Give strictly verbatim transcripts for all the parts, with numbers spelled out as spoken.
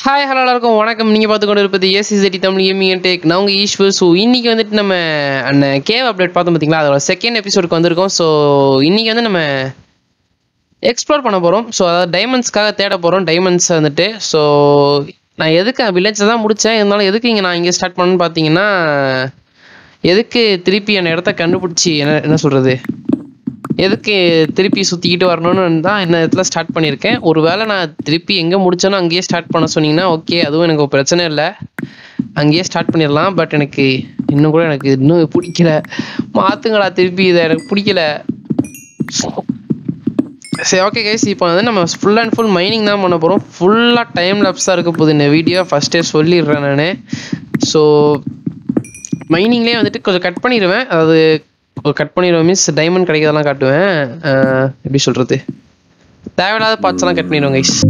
Hi hello எல்லாருக்கும் வணக்கம். நீங்கள் பார்த்து கொண்டு இருப்பது SCCT Tamil gaming and tech. நான் உங்கள் ஈஸ்வர். ஸோ இன்றைக்கி வந்துட்டு நம்ம அந்த கேவ் அப்டேட் பார்த்தோம் பார்த்தீங்களா, அதோட செகண்ட் எபிசோடுக்கு வந்திருக்கோம். ஸோ இன்றைக்கி வந்து நம்ம எக்ஸ்ப்ளோர் பண்ண போகிறோம். ஸோ அதாவது டைமண்ட்ஸ்க்காக தேட போகிறோம். டைமண்ட்ஸ் வந்துட்டு ஸோ நான் எதுக்கு வில்லேஜில் தான் முடித்தேன், இருந்தாலும் எதுக்கு இங்கே நான் இங்கே ஸ்டார்ட் பண்ணணுன்னு பார்த்தீங்கன்னா, எதுக்கு திருப்பி அந்த இடத்த கண்டுபிடிச்சி என்ன என்ன சொல்கிறது எதுக்கு திருப்பி சுற்றிக்கிட்டு வரணும்னு தான் இந்த இடத்துல ஸ்டார்ட் பண்ணியிருக்கேன். ஒரு வேளை நான் திருப்பி எங்கே முடித்தேனோ அங்கேயே ஸ்டார்ட் பண்ண சொன்னீங்கன்னா ஓகே, அதுவும் எனக்கு பிரச்சனை இல்லை, அங்கேயே ஸ்டார்ட் பண்ணிடலாம். பட் எனக்கு இன்னும் கூட எனக்கு இன்னும் பிடிக்கல, மாற்றுங்களா திருப்பி, இதை எனக்கு பிடிக்கல. சரி ஓகே கைஸ், இப்போ வந்து நம்ம ஃபுல் அண்ட் ஃபுல் மைனிங் தான் பண்ண போகிறோம். ஃபுல்லாக டைம் லேப்ஸாக இருக்க போகுது இந்த வீடியோ, ஃபஸ்ட்டே சொல்லிடுறேன் நான். ஸோ மைனிங்லேயே வந்துட்டு கொஞ்சம் கட் பண்ணிடுவேன், அதாவது கட் பண்ணிடுவேன் மீன்ஸ் டைமண்ட் கிடைக்கிறதெல்லாம் காட்டுவேன். எப்படி சொல்கிறது, தேவையில்லாத பார்ட்ஸ் எல்லாம் கட் பண்ணிடுவேன் கைஸ்.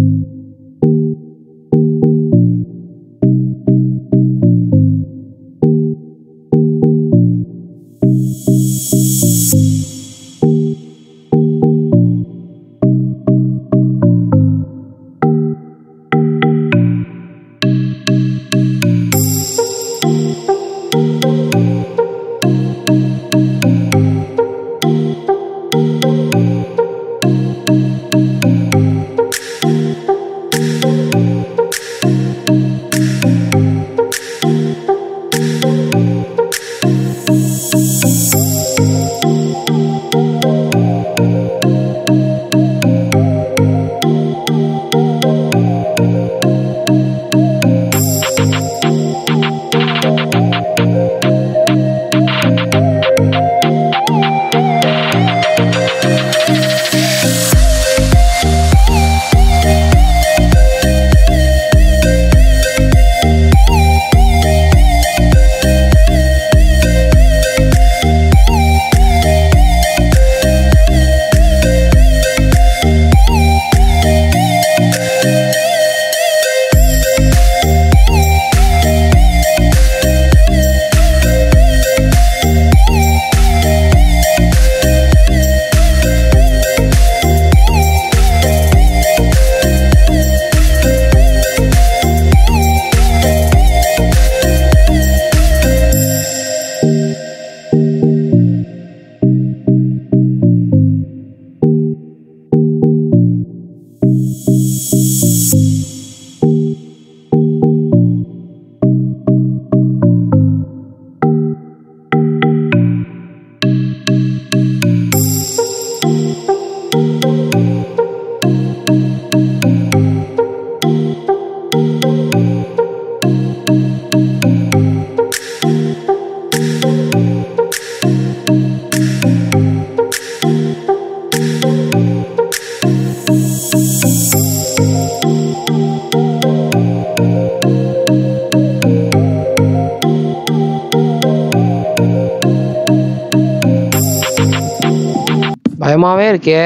பயமாவே இருக்கே.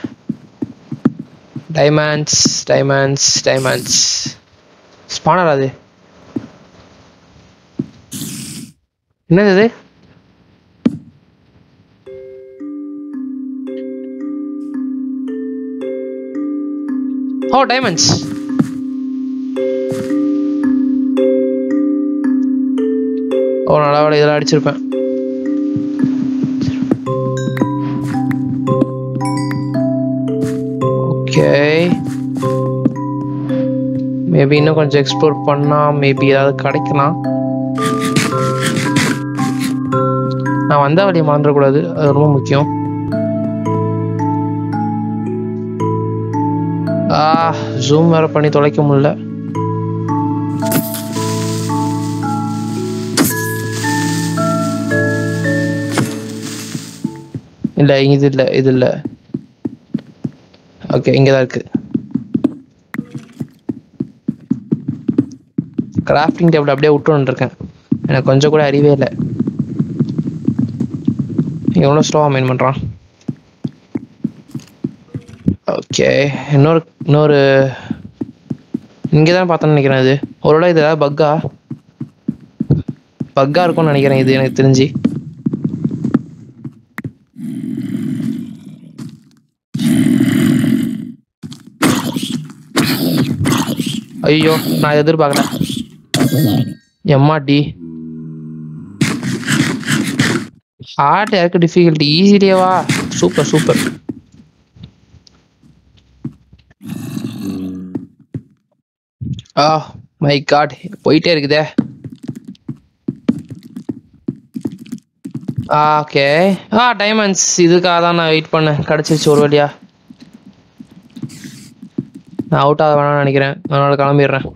டைமண்ட்ஸ் டைமண்ட்ஸ் டைமண்ட்ஸ் ஸ்பானர், அது என்னது இது? ஓ டைமண்ட்ஸ். ஓ நல்லா வேலை, இதெல்லாம் அடிச்சிருப்பேன். ஓகே, மேபி இன்னும் கொஞ்சம் எக்ஸ்ப்ளோர் பண்ணால் மேபி ஏதாவது கிடைக்கலாம். நான் வந்த வழியை மறந்துடக்கூடாது, அது ரொம்ப முக்கியம். ஆ ஜூம் வேற பண்ணி தொலைக்க முடியல. இல்லை இது இல்லை இது இல்லை. ஓகே இங்கே தான் இருக்கு. கிராஃப்டிங் டேபிள் அப்படியே விட்டு வந்துருக்கேன், எனக்கு கொஞ்சம் கூட அறிவே இல்லை. எவ்வளோ ஸ்லோவாக மைன் பண்ணுறான். ஓகே இன்னொரு இன்னொரு இங்கே தான் பார்த்தோன்னு நினைக்கிறேன். இது ஒருவேளை இது ஏதாவது பக்கா பக்கா இருக்கும்னு நினைக்கிறேன் இது எனக்கு தெரிஞ்சு. ஐயோ நான் எதிர்பார்க்கல. எம்மாடி ஹார்ட் யாருக்கு டிஃபிகல்ட்டி ஈஸிலியேவா? Super super. Ah my god போயிட்டே இருக்குதே. ஓகே ஆ டைமண்ட்ஸ் இதுக்காக தான் நான் வெயிட் பண்ணேன். கிடச்சிருச்சு ஒரு வழியா. நான் அவுட் ஆக வேணாம்னு நினைக்கிறேன், அதனால கிளம்பிடுறேன்.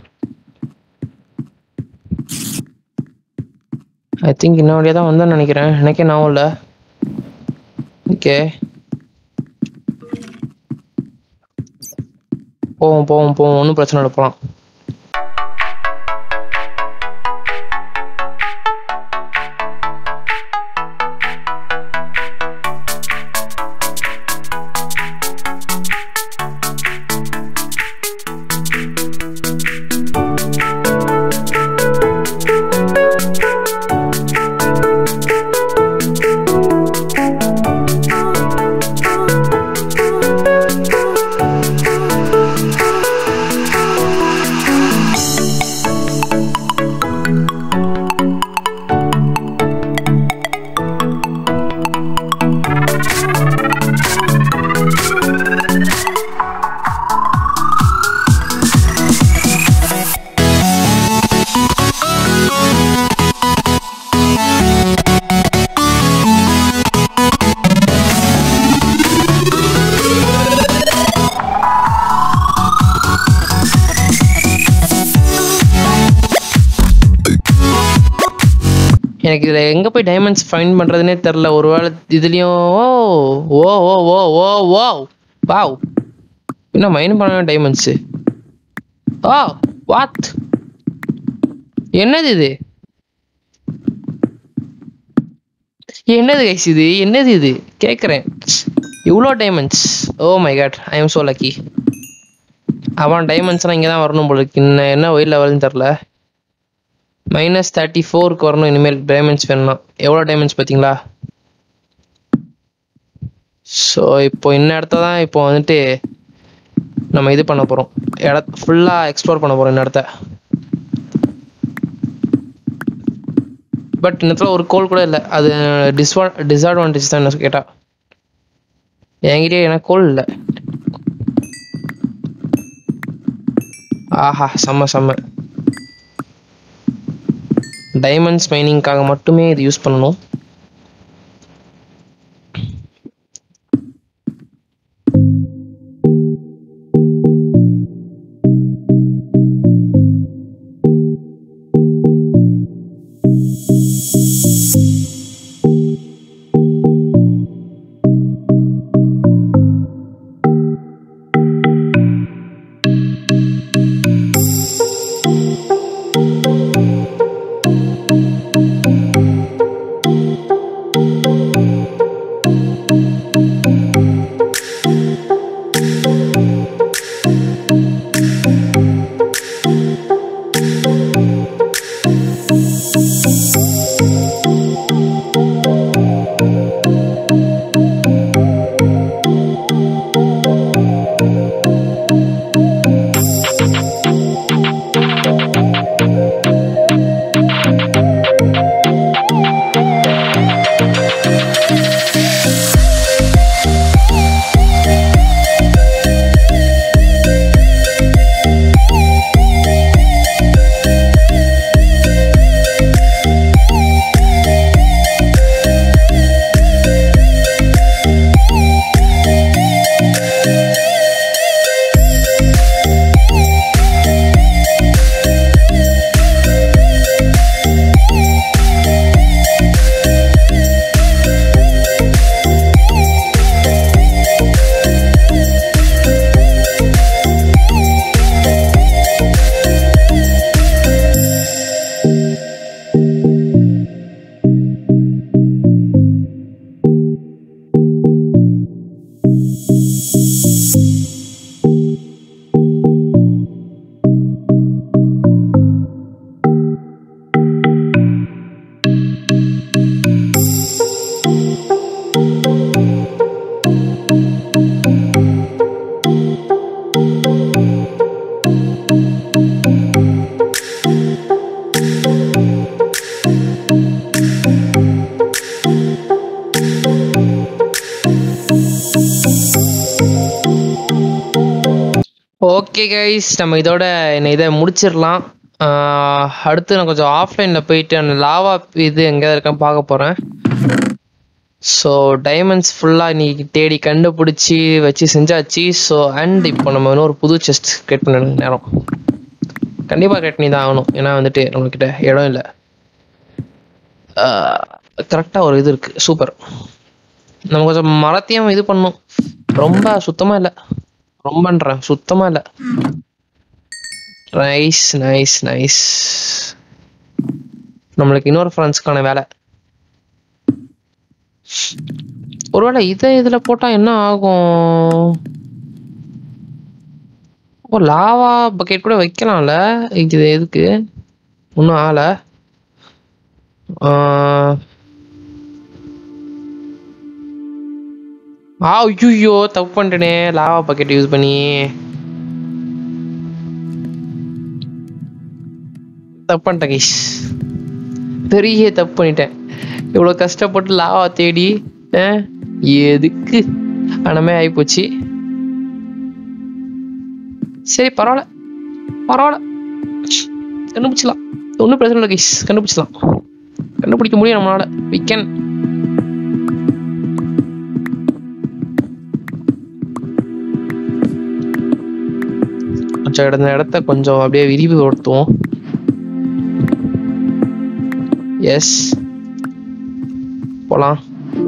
ஐ திங்க் இன்னும் வழியாக தான் வந்தேன்னு நினைக்கிறேன், எனக்கே நான் இல்லை. ஓகே போவோம் போவோம் போவோம், ஒன்றும் பிரச்சனை இல்லை, போகலாம். எனக்கு இதில் எங்கே போய் டைமண்ட்ஸ் ஃபைண்ட் பண்ணுறதுனே தெரில. ஒரு வேளை இதுலேயும் ஓ ஓ ஓ ஓ ஓ ஓ வாவ் என்ன மைன் பண்ண டைமண்ட்ஸு. ஓ வாட் என்னது இது? என்னது கைஸ் இது? என்னது இது கேட்குறேன். இவ்வளோ diamonds, oh my god I am so lucky. அவன் டைமண்ட்ஸ்லாம் இங்கே தான் வரணும் போல இருக்கு. இன்னும் என்ன ஒயில் லெவல்னு தெரில. மைனஸ் தேர்ட்டி ஃபோருக்கு வரணும் இனிமேல் டைமண்ட்ஸ் வேணும்னா. எவ்வளோ டைமண்ட்ஸ் பார்த்தீங்களா? ஸோ இப்போ இந்த இடத்த தான் இப்போ வந்துட்டு நம்ம இது பண்ண போகிறோம். இடத்த ஃபுல்லாக எக்ஸ்ப்ளோர் பண்ண போகிறோம் இந்த இடத்த. பட் இந்த இடத்துல ஒரு கோல் கூட இல்லை. அது டிஸ்வா டிஸ்அட்வான்டேஜ் தான் என்ன கேட்டால். என்கிட்டயே எனக்கு கோல் இல்லை. ஆஹா செம்ம செம்ம. டைமண்ட்ஸ் மைனிங்காக மட்டுமே இது யூஸ் பண்ணணும். ஓகே கைஸ், நம்ம இதோட என்ன இதை முடிச்சிடலாம். அடுத்து நான் கொஞ்சம் ஆஃப்லைனில் போயிட்டு அந்த லாவா இது எங்கே இருக்கான்னு பார்க்க போகிறேன். ஸோ டைமண்ட்ஸ் ஃபுல்லாக இன்னைக்கு தேடி கண்டுபிடிச்சி வச்சு செஞ்சாச்சு. ஸோ அண்ட் இப்போ நம்ம இன்னும் ஒரு புது செஸ்ட் கிரியேட் பண்ண நேரம். கண்டிப்பாக கிரியேட் பண்ணி தான் ஆகணும், ஏன்னா வந்துட்டு நம்மக்கிட்ட இடம் இல்லை. கரெக்டாக ஒரு இது இருக்குது, சூப்பர். நம்ம கொஞ்சம் மரத்தையும் இது பண்ணணும். ரொம்ப சுத்தமாக இல்லை, ரொம்பன்றேன் சுத்தமாக இல்லை. Nice nice nice. நம்மளுக்கு இன்னொரு ஃப்ரெண்ட்ஸ்க்கான வேலை. ஒருவேளை இதை இதில் போட்டால் என்ன ஆகும்? ஓ, லாவா பக்கெட் கூட வைக்கலாம்ல. இது எதுக்கு ஒன்றும் ஆகலை. ஆ ஐயோ, தப்பு பண்ணிட்டேனே லாவா பக்கெட் யூஸ் பண்ணி. தப்பு பண்ணிட்டேன் கைஸ், பெரிய தப்பு பண்ணிட்டேன். இவ்வளோ கஷ்டப்பட்டு லாவா தேடி எதுக்கு அனமே ஆகிப்போச்சு. சரி பரவாயில்ல பரவாயில்ல, கண்டுபிடிச்சிடலாம், ஒன்றும் பிரச்சனை இல்லை கைஸ். கண்டுபிடிச்சிடலாம், கண்டுபிடிக்க முடியும் நம்மளால. we can. கொஞ்சம் இடத்த இடத்த கொஞ்சம் அப்படியே விரிவுபடுத்துவோம். எஸ், போலாம்.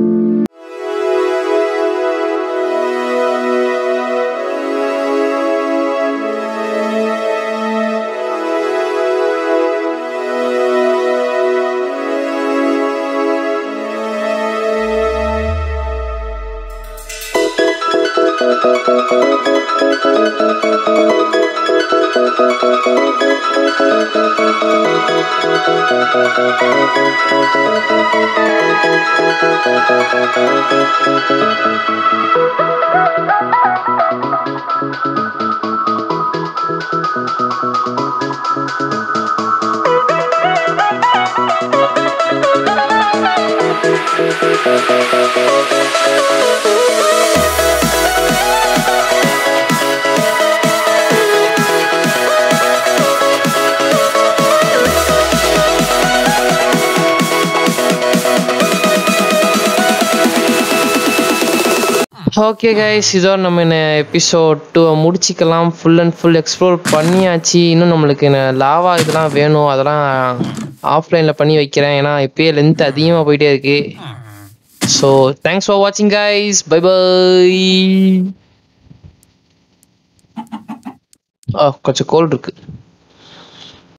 ஓகே கைஸ், இதோ நம்ம என்ன எபிசோட் டூ முடிச்சிக்கலாம். ஃபுல் அண்ட் ஃபுல் எக்ஸ்ப்ளோர் பண்ணியாச்சு. இன்னும் நம்மளுக்கு என்ன லாவா இதெல்லாம் வேணும், அதெல்லாம் ஆஃப்லைனில் பண்ணி வைக்கிறேன், ஏன்னா இப்போயே லென்த் அதிகமாக போயிட்டே இருக்கு. ஸோ தேங்க்ஸ் ஃபார் வாட்சிங் கைஸ், பை பை. கொஞ்சம் கோல்டு இருக்கு.